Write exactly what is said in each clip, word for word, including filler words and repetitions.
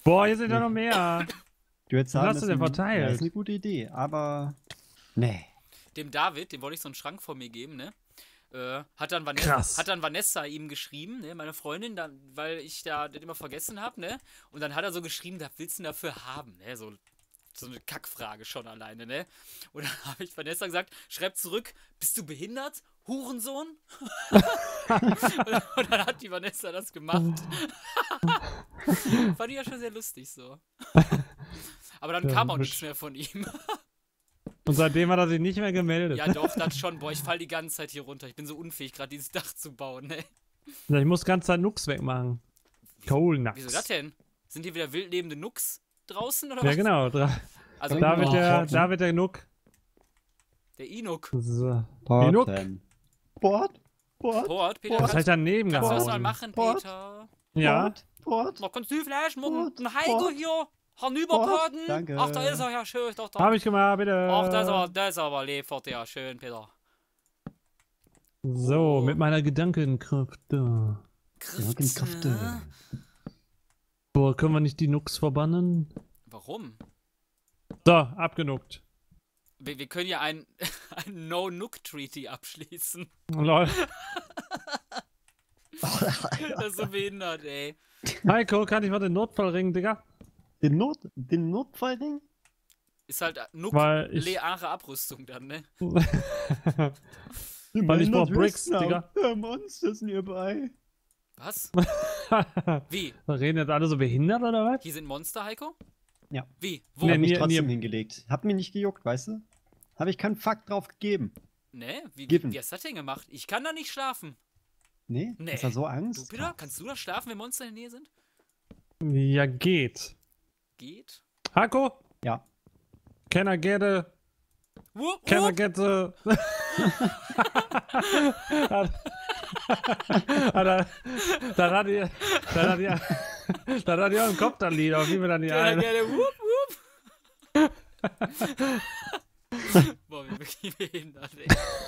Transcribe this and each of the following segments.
Boah, hier sind ja noch mehr. Du hättest Was sagen hast du denn müssen, verteilt? Ja, ist eine gute Idee, aber nee. Dem David, dem wollte ich so einen Schrank vor mir geben, ne? Äh, hat, dann Vanessa, Krass. hat dann Vanessa ihm geschrieben, ne? Meine Freundin, dann, weil ich da das immer vergessen habe, ne? Und dann hat er so geschrieben, was willst du denn dafür haben, ne? So, so eine Kackfrage schon alleine, ne? Und dann habe ich Vanessa gesagt, schreib zurück, bist du behindert? Hurensohn? Und dann hat die Vanessa das gemacht. Fand ich ja schon sehr lustig so. Aber dann Ja, kam auch wisch- nichts mehr von ihm. Und seitdem hat er sich nicht mehr gemeldet. Ja doch, das schon. Boah, ich fall die ganze Zeit hier runter. Ich bin so unfähig, gerade dieses Dach zu bauen, ne? Ja, ich muss die ganze Zeit Nux wegmachen. Cool, Nux. Wieso das denn? Sind hier wieder wildlebende Nux draußen oder Ja, was? genau. Dra Also David, oh, der, David der Nuck. der Inuk. So. Inuk? Porten. Port? Port? Port, Peter, Was kannst, hat er daneben kannst du das mal gehauen? machen, Port. Peter? Ja. Port? Port? Na, kannst du vielleicht mal Port, einen Heiko Port. hier hinüberporten? Danke. Ach, da ist er ja schön. Doch, doch. Hab ich gemacht, bitte. Ach, da ist aber, da ist aber liefert, ja, schön, Peter. So, Oh. mit meiner Gedankenkraft da. Kraft. Boah, können wir nicht die Nux verbannen? Warum? So, abgenuckt. Wir, wir können ja ein, ein No-Nuke-Treaty abschließen. Lol. Das ist so behindert, ey. Heiko, kann ich mal den Notfallring, Digga? Den, Not, den Notfallring? Ist halt Weil ich- nukleare Abrüstung dann, ne? Weil ich brauch Bricks, Digga. Der Monsters nearby. Was? Wie? Reden jetzt alle so behindert oder was? Hier sind Monster, Heiko? Ja. Wie? Wo? Nee, Hab mich mir- trotzdem mir- hingelegt. Hab mir nicht gejuckt, weißt du? Habe ich keinen Fakt drauf gegeben. Ne? Wie, Given. wie hast du das denn gemacht? Ich kann da nicht schlafen. Nee? Nee. Hast du so Du, Angst? Peter, kannst du da schlafen, wenn Monster in der Nähe sind? Ja, geht. Geht? Heiko, Ja. can I get a... Wupp, Can I wupp. get a... hat, hat er, dann hat ihr... Dann hat ihr... Dann hat ihr auch ein Kopterlied, auf wie wir dann die Ja, eine... gerne. Wupp, wupp. Boah, wir wirklich behindert, ey.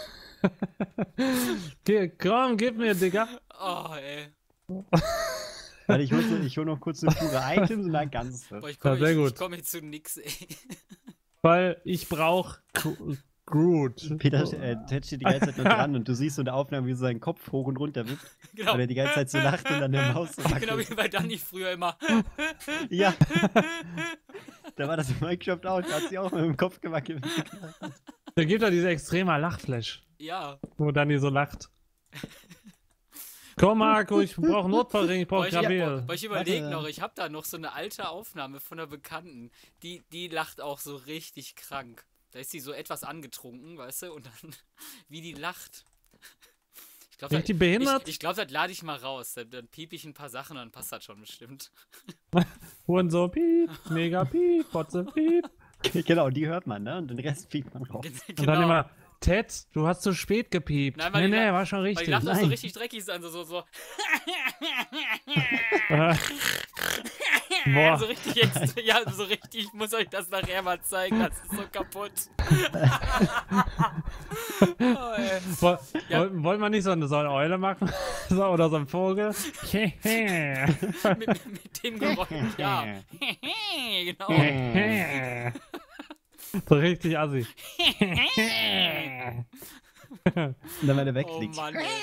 Geh, komm, gib mir, Digga. Oh, ey. Warte, ich hol, so- ich hol noch kurz eine pure Items und dann ganze. Boah, ich Ja, komme sehr ich, gut. ich komm hier zu nix, ey. Weil ich brauch Gro- Groot. Peter äh, Ted steht die ganze Zeit nur dran und du siehst so in der Aufnahme, wie so sein Kopf hoch und runter wippt, Genau. weil er die ganze Zeit so lacht und dann der Maus so Genau wackelt. wie bei Dani früher immer. Ja. Da war das in Minecraft auch, da hat sie auch mit dem Kopf gewackelt. Da gibt er diese extremer Lachflash, Ja. wo Dani so lacht. Komm, Marco, ich brauch einen Notfallring, ich brauch Boah, ich, Gravel. boah, ich überlege Warte. noch, ich habe da noch so eine alte Aufnahme von einer Bekannten. Die, die lacht auch so richtig krank. Da ist sie so etwas angetrunken, weißt du, und dann, wie die lacht. Ich glaube, Richtig behindert? Ich, ich glaub, das lade ich mal raus. Dann, dann piep ich ein paar Sachen, dann passt das schon bestimmt. Und so piep, mega piep, Potze piep. Genau, die hört man, ne? Und den Rest fliegt man raus. Und dann immer, Ted, du hast zu spät gepiept. Nein, weil nee, die nee, la- war schon Weil die richtig. lacht auch so Nein. richtig dreckig sein, so, so, so. Äh, Boah. So richtig extra, ja, so richtig, ich muss euch das nachher mal zeigen, das ist so kaputt. Oh, ey. Woll, Ja. woll, wollen wir nicht so eine, so eine Eule machen? So, oder so ein Vogel? mit, mit, mit dem Geräusch, ja. Genau. So richtig assi. Und dann, wenn er Oh wegfliegt. Mann, ey.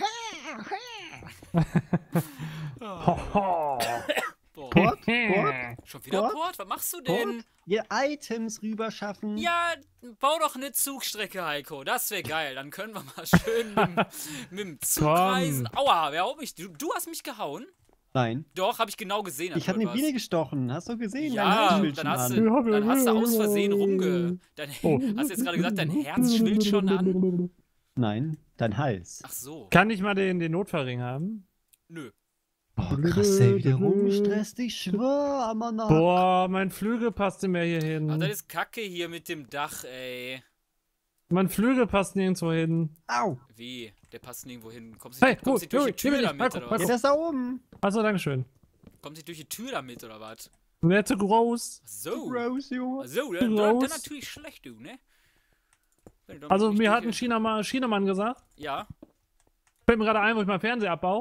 Ho, ho. Boah. Port? Port? Schon wieder Port? Port? Was machst du Port? denn? Ihr Items rüberschaffen. Ja, bau doch eine Zugstrecke, Heiko. Das wäre geil. Dann können wir mal schön mit, mit dem Zug Komm. reisen. Aua, wer haut mich? Du, du hast mich gehauen? Nein. Doch, habe ich genau gesehen. Ich habe eine irgendwas. Biene gestochen. Hast du gesehen? Dein Ja, Herz schwillt dann schon hast, an. du, dann hast du aus Versehen rumge... Dein, Oh. Hast du jetzt gerade gesagt, dein Herz schwillt schon an? Nein, dein Hals. Ach so. Kann ich mal den, den Notfallring haben? Nö. Boah, krass, ey, wie der rumstresst. Ich schwör, Amana. Boah, mein Flügel passte mir hier Ach, das hin. ist Kacke hier mit dem Dach, ey. Mein Flügel passt nirgendwo hin. Au. Wie? Der passt nirgendwo hin. Kommst du Hey, kommst gut, du durch die Junge, Tür gib mir damit, nicht. oder Marco, Ja, was? das ist da oben. Achso, dankeschön. Kommst du durch die Tür damit, oder was? Nicht zu groß. So. Gross, Junge. So, dann, dann, Groß. dann natürlich schlecht, du, ne? Wenn du damit Also nicht mir durch hat ein die- Chinamann, Chinamann gesagt, Ja. fällt mir gerade ein, wo ich meinen Fernseher abbaue,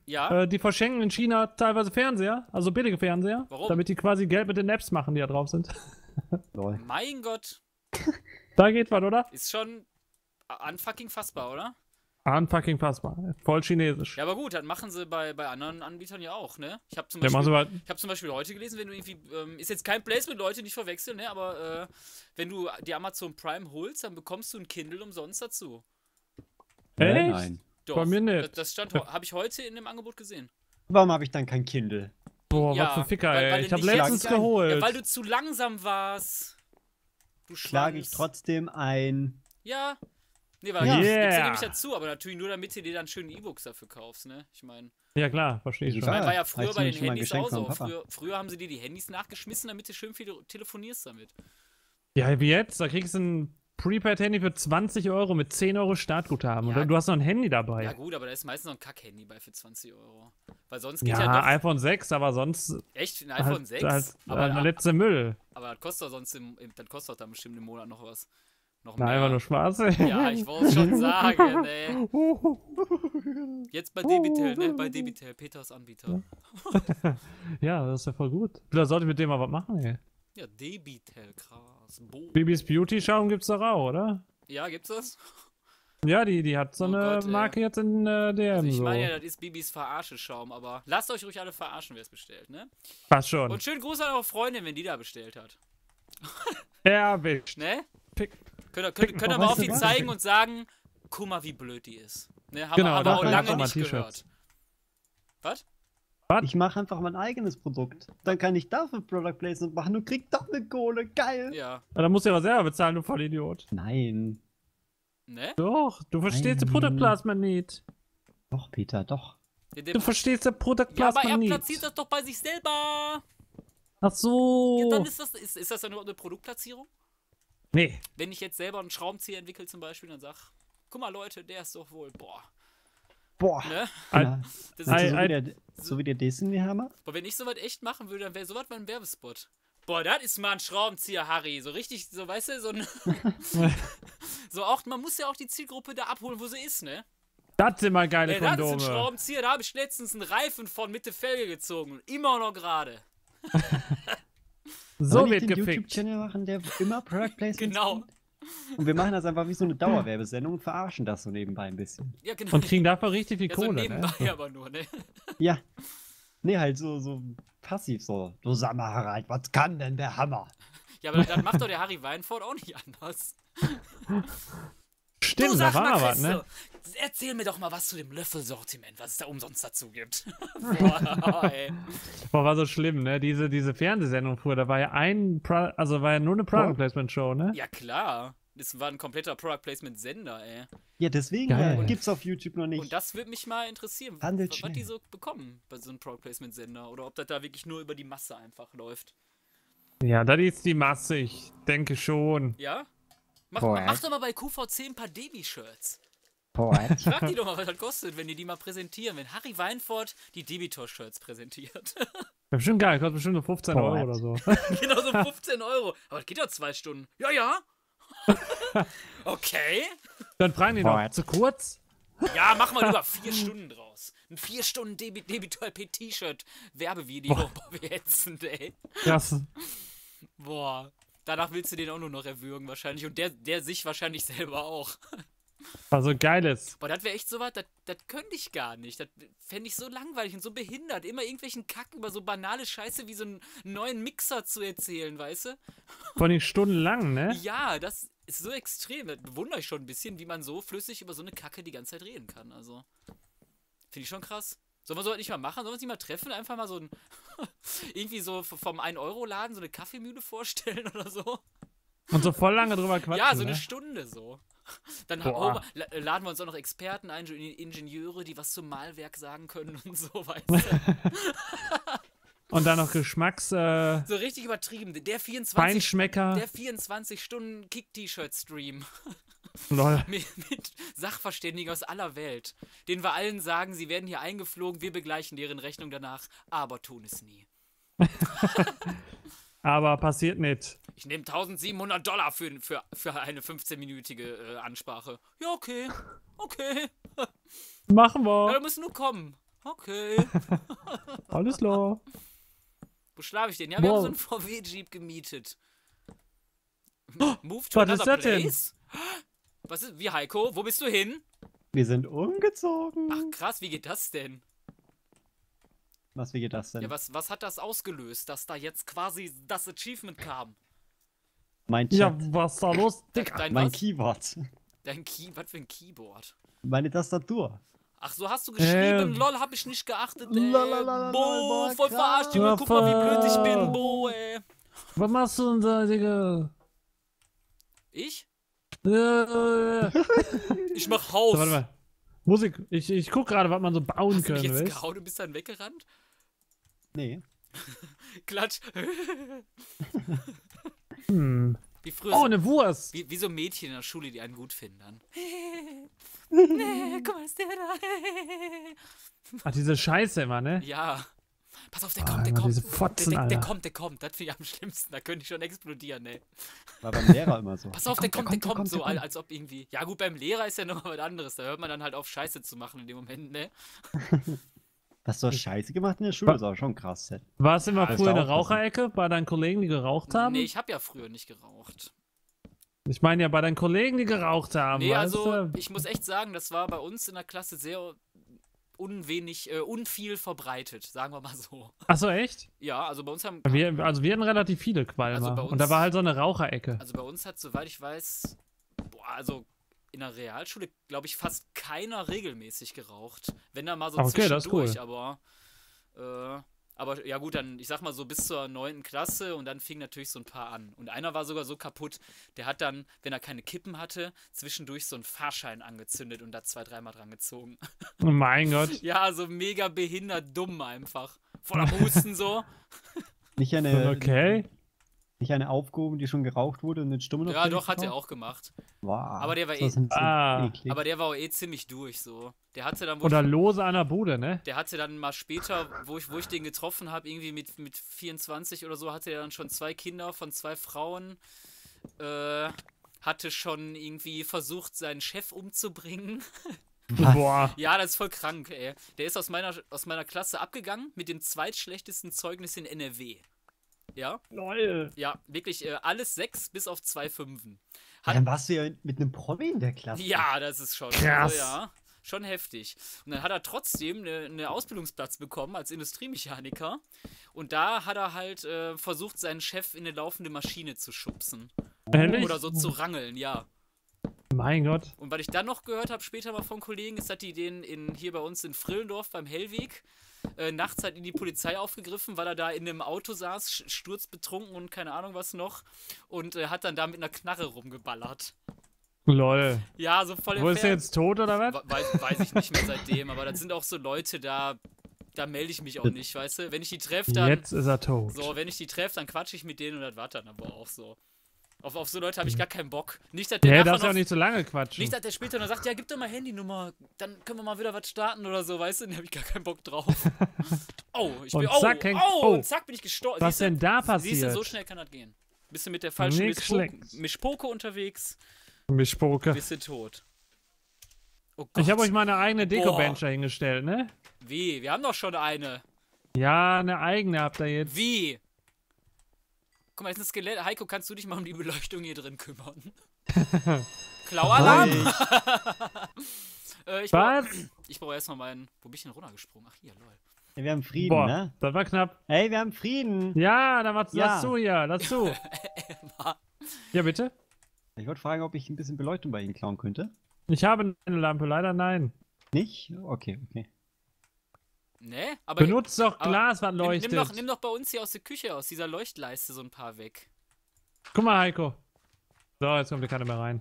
Ja. Äh, die verschenken in China teilweise Fernseher, also billige Fernseher. Warum? Damit die quasi Geld mit den Apps machen, die da drauf sind. Lol. Mein Gott. Da geht was, oder? Ist schon unfucking fassbar, oder? Unfucking fassbar. Voll chinesisch. Ja, aber gut, das machen sie bei, bei anderen Anbietern ja auch, ne? Ich habe zum, Der machen Beispiel- sie mal- ich hab zum Beispiel heute gelesen, wenn du irgendwie, ähm, ist jetzt kein Placement, Leute, nicht verwechseln, ne? Aber äh, wenn du die Amazon Prime holst, dann bekommst du ein Kindle umsonst dazu. Echt? Nein. Doch, Bei mir nicht. Das, das stand, habe ich heute in dem Angebot gesehen. Warum habe ich dann kein Kindle? Boah, Ja, was für Ficker, weil- weil ey. du Ich hab nicht- letztens Schlag ich ein. geholt. Ja, weil du zu langsam warst. Du Schlage ich Schwanz. trotzdem ein. Ja. Nee, weil Ja. das gibt's ja Yeah. nämlich dazu, aber natürlich nur, damit du dir dann schöne E-Books dafür kaufst, ne? Ich meine, Ja klar, verstehe ich Ja, schon. klar. war ja hab früher ich bei den nämlich mal ein Handys Geschenk auch so. vom Papa. Früher, früher haben sie dir die Handys nachgeschmissen, damit du schön viel telefonierst damit. Ja, wie jetzt? Da kriegst du ein Prepaid-Handy für zwanzig Euro mit zehn Euro Startguthaben. Ja. Und du hast noch ein Handy dabei. Ja Ja, gut, aber da ist meistens noch ein Kack-Handy bei für zwanzig Euro. Weil sonst geht ja, doch... iPhone sechs, aber sonst Echt? Ein iPhone halt, sechs? halt, aber, halt der letzte Müll. aber das kostet doch sonst im, im, das kostet doch dann bestimmt im Monat noch was. Noch Na, einfach nur Spaß. Ja, ich wollte schon sagen, ey. Jetzt bei Debitel, ne? Bei Debitel, Peters Anbieter. Ja, das ist ja voll gut. Vielleicht sollte ich mit dem mal was machen, ey. Ja, Debitel, krass. Bo Bibis Beauty Schaum gibt's doch auch, oder? ja, gibt's das? Ja, die, die hat so Oh eine Gott, ey. Marke jetzt in äh, D M. Also ich so. meine ja, das ist Bibis Verarsche-Schaum, aber lasst euch ruhig alle verarschen, wer es bestellt, ne? Passt schon. Und schönen Gruß an eure Freundin, wenn die da bestellt hat. Erwischt. Ne? Pick. Könnt ihr, könnt, Pick- könnt ihr Oh, mal weißt auf du die was? zeigen und sagen, guck mal, wie blöd die ist. Ne? Haben Genau, wir aber da auch kann lange ich auch mal nicht T-Shirts. gehört. Was? Ich mache einfach mein eigenes Produkt. Dann kann ich dafür Product Placement machen und krieg doppelt Kohle. Geil. Ja. Ja, dann musst du ja was selber bezahlen, du Vollidiot. Nein. Ne? Doch, du verstehst Nein. den Product Placement nicht. Doch, Peter, doch. Der, der, Du verstehst den Product ja, aber er Placement platziert nicht. das doch bei sich selber. Ach so. Ja, dann ist das, ist, ist das dann nur eine Produktplatzierung? Nee. Wenn ich jetzt selber einen Schraubenzieher entwickle zum Beispiel, dann sag, guck mal Leute, der ist doch wohl, boah. Boah. Ne? Ja. Das Ei, ist, so, ei. wie der, so wie der Disney-Hammer? aber wenn ich sowas echt machen würde, dann wäre sowas mein Werbespot. Boah, das ist mal ein Schraubenzieher, Harry. So richtig, so weißt du, so ein. so auch, man muss ja auch die Zielgruppe da abholen, wo sie ist, ne? Das sind mal geile Ey, das ist ein Kondome. Schraubenzieher, da habe ich letztens einen Reifen von Mitte Felge gezogen. Und immer noch gerade. So Soll ich wird den gefickt. YouTube-Channel machen, der immer Product Placement Genau. Und wir machen das einfach wie so eine Dauerwerbesendung und verarschen das so nebenbei ein bisschen. Ja, genau. Und kriegen dafür richtig viel ja, so Kohle, nebenbei ne? aber nur, ne? Ja. Nee, halt so, so passiv so. Du sag mal, Harald, was kann denn der Hammer? Ja, aber dann macht doch der Harry Weinfurt auch nicht anders. Stimmt, du da sag war mal, was, ne? Christo, erzähl mir doch mal was zu dem Löffelsortiment, was es da umsonst dazu gibt. Boah, ey. Boah, war so schlimm, ne? Diese, diese Fernsehsendung früher, da war ja ein, Pro also war ja nur eine Product Placement Show, ne? Ja, klar. Das war ein kompletter Product Placement Sender, ey. Ja, deswegen Geil. äh, gibt's auf YouTube noch nicht. Und das würde mich mal interessieren, Handelt was schnell. die so bekommen bei so einem Product Placement Sender. Oder ob das da wirklich nur über die Masse einfach läuft. Ja, das ist die Masse, ich denke schon. Ja? Mach, Boah, mach ey. doch mal bei Q V C ein paar Debi-Shirts. Boah, Frag die doch mal, was das kostet, wenn die die mal präsentieren. Wenn Harry Weinfurt die Debitor-Shirts präsentiert. Bestimmt geil, kostet bestimmt nur fünfzehn Boah, Euro ey. oder so. Genau so fünfzehn Euro. Aber das geht doch zwei Stunden. Ja, ja. Okay. Dann fragen die Boah. noch, zu kurz? Ja, mach mal lieber vier Stunden draus. Ein vier Stunden Debi Debitor P T-Shirt Werbevideo. Boah, wie ätzend, ey. Krass. Boah. Danach willst du den auch nur noch erwürgen wahrscheinlich. Und der, der sich wahrscheinlich selber auch. Also geiles. Boah, das wäre echt so was, das, das könnte ich gar nicht. Das fände ich so langweilig und so behindert. Immer irgendwelchen Kack über so banale Scheiße wie so einen neuen Mixer zu erzählen, weißt du? Vor allem stundenlang, ne? Ja, das ist so extrem. Das bewundere ich schon ein bisschen, wie man so flüssig über so eine Kacke die ganze Zeit reden kann. Also, finde ich schon krass. Sollen wir so was nicht mal machen? Sollen wir uns nicht mal treffen? Einfach mal so ein, irgendwie so vom ein Euro Laden so eine Kaffeemühle vorstellen oder so? Und so voll lange drüber quatschen, Ja, so eine ne? Stunde so. Dann Boah. oh, la- laden wir uns auch noch Experten ein, Ingenieure, die was zum Malwerk sagen können und so, weißt du? Und dann noch Geschmacks, äh, So richtig übertrieben. Der vierundzwanzig, Feinschmecker. der vierundzwanzig Stunden Kick-T-Shirt-Stream Lol. mit, mit Sachverständigen aus aller Welt, denen wir allen sagen, sie werden hier eingeflogen, wir begleichen deren Rechnung danach, aber tun es nie. Aber passiert nicht. Ich nehme tausendsiebenhundert Dollar für, für, für eine fünfzehnminütige äh, Ansprache. Ja, okay. Okay. Machen Ja, wir. du musst nur kommen. Okay. Alles klar. Wo schlafe ich denn? Ja, wir Wow. haben so einen V W-Jeep gemietet. Move to was another ist das denn? place? Was ist, wie Heiko? Wo bist du hin? Wir sind umgezogen. Ach krass, wie geht das denn? Was, wie geht das denn? Ja, was, was hat das ausgelöst, dass da jetzt quasi das Achievement kam? mein Ja, Chat, was ist da los, De Digga? dein mein was? Keyboard, Dein Key, was für ein Keyboard? meine Tastatur. Ach so, hast du geschrieben? Ähm. Lol, hab ich nicht geachtet, ey. Lalalala, Bo, boah, voll krass. verarscht, Junge. Guck mal, wie blöd ich bin, Ja. Bo, ey. Was machst du denn da, Digga? Ich? Äh, Ich mach Haus. so, warte mal. Musik. Ich, ich guck gerade, was man so bauen Hast du mich können, jetzt weißt? gehauen und bist dann weggerannt? Nee. Klatsch. Hm. Wie früher Oh, so, eine Wurst. wie, wie so Mädchen in der Schule, die einen gut finden dann. Nee, guck mal, ist der da. Ach, diese Scheiße immer, ne? Ja. Pass auf, der Ah, kommt, der immer kommt. diese Fotzen, der, der, der Alter. kommt, der kommt. Das finde ich am schlimmsten. Da könnte ich schon explodieren, ey. War beim Lehrer immer so. Pass auf, der kommt, der kommt, der so, kommt. als ob irgendwie. Ja, gut, beim Lehrer ist ja noch was anderes. Da hört man dann halt auf, Scheiße zu machen in dem Moment, ne? Hast du Scheiße gemacht in der Schule? Das war schon krass. Chat. Warst du immer Ja, früher in ist der aufpassen. Raucherecke bei deinen Kollegen, die geraucht haben? Nee, ich habe ja früher nicht geraucht. Ich meine ja bei deinen Kollegen, die geraucht haben. Nee, weißt also, du? ich muss echt sagen, das war bei uns in der Klasse sehr unwenig, äh, unviel verbreitet, sagen wir mal so. Ach so, echt? Ja, also bei uns haben. Wir, also wir hatten relativ viele Qualmer. Also bei Und da uns- war halt so eine Raucherecke. Also bei uns hat, soweit ich weiß, boah, also in der Realschule, glaube ich, fast keiner regelmäßig geraucht. Wenn da mal so Okay, das ist zwischendurch, cool. aber äh, aber ja gut, dann, ich sag mal so bis zur neunten Klasse und dann fing natürlich so ein paar an. Und einer war sogar so kaputt, der hat dann, wenn er keine Kippen hatte, zwischendurch so einen Fahrschein angezündet und da zwei, dreimal dran gezogen. Oh mein Gott. Ja, so mega behindert dumm einfach. Voller Husten so. Nicht eine, Okay. nicht eine aufgehoben, die schon geraucht wurde und den Stummen Ja, doch, hat er auch gemacht. Wow. Aber der war Das eh- ist ein bisschen Ah. eklig. Aber der war auch eh ziemlich durch so. Der hatte dann wohl Oder lose an der Bude, ne? Der hatte dann mal später, wo ich, wo ich den getroffen habe, irgendwie mit, mit vierundzwanzig oder so, hatte er dann schon zwei Kinder von zwei Frauen. Äh, hatte schon irgendwie versucht, seinen Chef umzubringen. Was? Boah. Ja, das ist voll krank, ey. Der ist aus meiner, aus meiner Klasse abgegangen mit dem zweitschlechtesten Zeugnis in N R W. Ja, Lol. ja, wirklich äh, alles sechs bis auf zwei Fünfen. Ja, dann warst du ja mit einem Promi in der Klasse. Ja, das ist schon. Krass. Also, ja, schon heftig. Und dann hat er trotzdem einen eine Ausbildungsplatz bekommen als Industriemechaniker. Und da hat er halt äh, versucht, seinen Chef in eine laufende Maschine zu schubsen. Ehrlich? Oder so zu rangeln, ja. Mein Gott. Und was ich dann noch gehört habe, später mal von Kollegen, ist, dass die den in, hier bei uns in Frillendorf beim Hellweg äh, nachts hat ihn die Polizei aufgegriffen, weil er da in einem Auto saß, sch- sturzbetrunken und keine Ahnung was noch. Und äh, hat dann da mit einer Knarre rumgeballert. Lol. Ja, so voll Wo ist er Fan. jetzt tot oder was? We- Weiß, weiß ich nicht mehr seitdem, aber das sind auch so Leute, da, da melde ich mich auch nicht, weißt du? Wenn ich die treffe, dann. Jetzt ist er tot. So, wenn ich die treffe, dann quatsche ich mit denen und das war dann aber auch so. Auf, auf so Leute habe ich gar keinen Bock. Nicht, dass der Nee, nachher darfst ja noch, auch nicht so lange quatschen. nicht, dass der später noch sagt, ja, gib doch mal Handynummer, dann können wir mal wieder was starten oder so, weißt du? Dann habe ich gar keinen Bock drauf. Oh, ich bin, Und oh, zack, hängt- oh, oh. und zack bin ich gestorben. Was denn da Siehst du, passiert? so schnell kann das gehen. Bist du mit der falschen Nix Mischpoke, schlecht. Mischpoke unterwegs, Mischpoke. bist du tot. Oh Gott. Ich habe euch mal eine eigene Deko-Bench hingestellt, ne? Wie? Wir haben doch schon eine. Ja, eine eigene habt ihr jetzt. Wie? Guck mal, jetzt ist ein Skelett. Heiko, kannst du dich mal um die Beleuchtung hier drin kümmern? Klaualarm! äh, ich brauche Was? brauch erstmal meinen. Wo bin ich denn runtergesprungen? Ach, hier, lol. Ja, wir haben Frieden, Boah, ne? das war knapp. Ey, wir haben Frieden. Ja, dann was, Ja. lass zu hier, lass zu. Ja, bitte? Ich wollte fragen, ob ich ein bisschen Beleuchtung bei Ihnen klauen könnte. Ich habe eine Lampe, leider nein. Nicht? Okay, okay. Ne? Aber Benutzt doch aber Glas, was nimm, leuchtet. nimm, doch, nimm doch bei uns hier aus der Küche, aus dieser Leuchtleiste so ein paar weg. Guck mal, Heiko. So, jetzt kommt hier keiner mehr rein.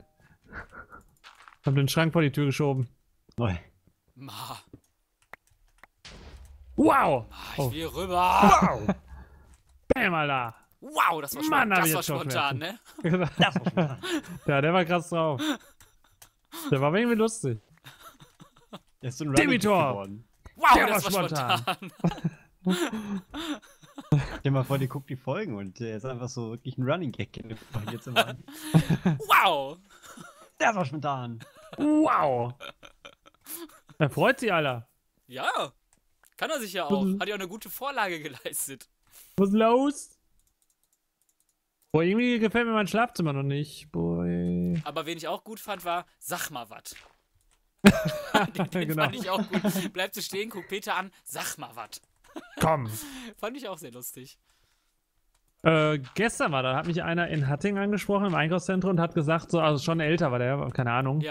Ich hab den Schrank vor die Tür geschoben. Neu. Ma, Wow! ma ich Oh. will rüber. Wow! Bam, Alter! Wow, das war, Mann, spon hab das ich war jetzt spontan, ne? Das war schon Ja, der war krass drauf. Der war irgendwie lustig. Der ist so ein Dimitor. Running Gag geworden. Wow, Der das war war spontan. spontan. Stell dir mal vor, die guckt die Folgen und der ist einfach so wirklich ein Running Gag. Jetzt immer. Wow. Das war spontan. Wow! Er freut sich, Alter. Ja. Kann er sich ja auch. Hat ja auch eine gute Vorlage geleistet. Was ist los? Boah, irgendwie gefällt mir mein Schlafzimmer noch nicht. Boy. Aber wen ich auch gut fand, war, sag mal was. den den Genau. fand ich auch gut. Bleib so stehen, guck Peter an, sag mal was. Komm. Fand ich auch sehr lustig. Äh, gestern war da, hat mich einer in Hatting angesprochen im Einkaufszentrum und hat gesagt, so, also schon älter war der, keine Ahnung. Ja.